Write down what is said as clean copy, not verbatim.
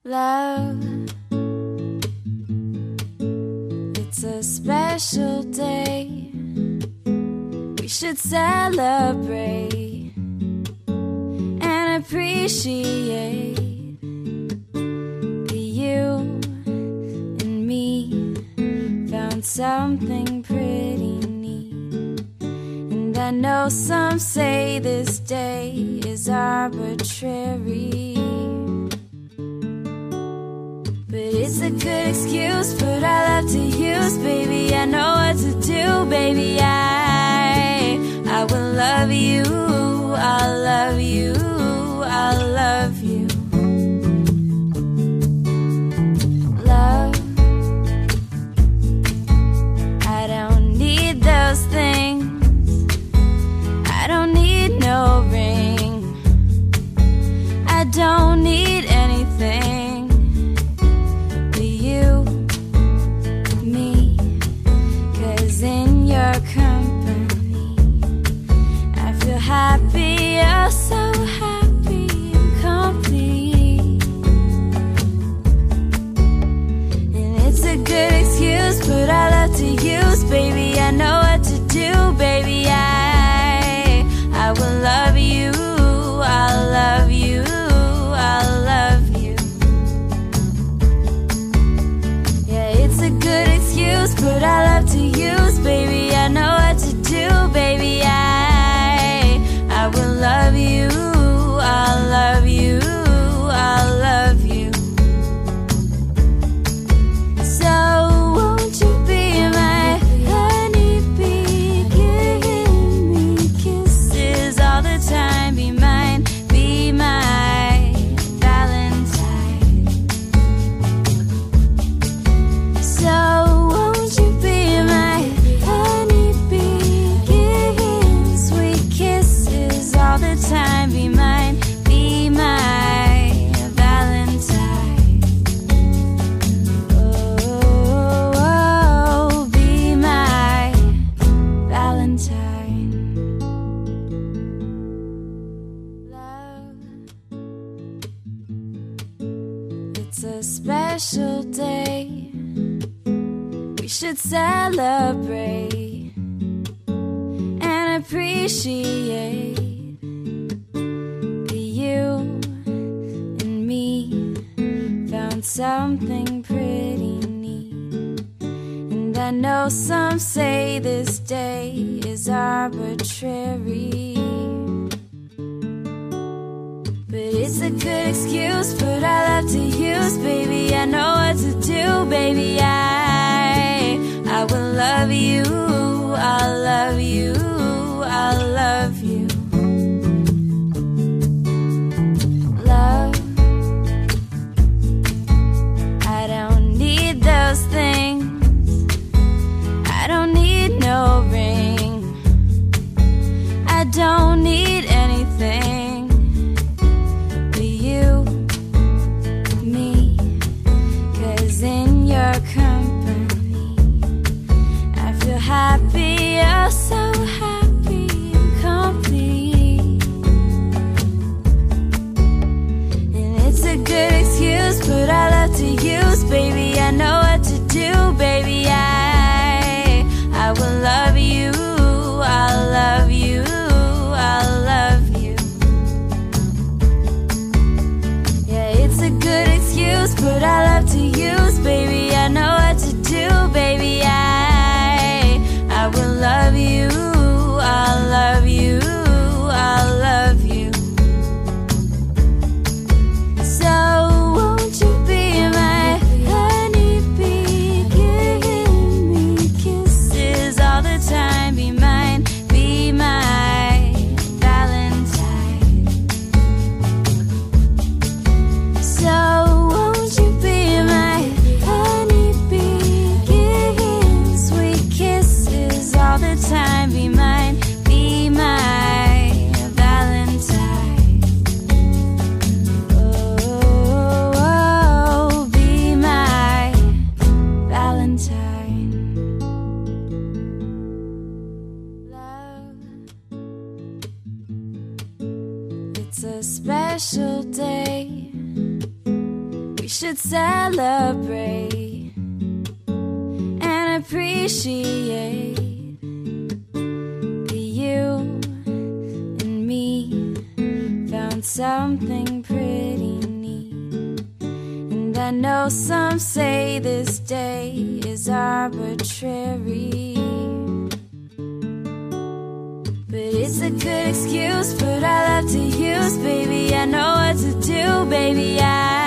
Love, it's a special day. We should celebrate and appreciate that you and me found something pretty neat. And I know some say this day is arbitrary, but it's a good excuse, put our love to use, baby. I know what to do, baby. I will love you, I'll love you, I'll love you. Love, I don't need those things, I don't need no ring, I don't need anything. In your company, I feel happy, oh so happy and complete. And it's a good excuse, put our love to use, baby. I know what to do, baby. I will love you, I'll love you, I'll love you. Yeah, it's a good excuse, put our love to use, baby. I know what to do, baby. I will love you, I'll love you, I'll love you. So won't you be my honeybee, giving me kisses all the time, be mine, be my Valentine. So won't you be my honeybee, giving sweet kisses all the time, be mine, be my Valentine. Oh, oh, be my Valentine. Love, it's a special day. We should celebrate and appreciate that you and me found something pretty neat. And I know some say this day is arbitrary, but it's a good excuse, put our love to use, baby. I know what to do, baby. I will love you, I'll love you, I'll love you. Love, I don't need those things, I don't need no ring, I don't need anything but you We should celebrate and appreciate that you and me found something pretty neat. And I know some say this day is arbitrary, but it's a good excuse, put our love to use, baby. I know what to do, baby.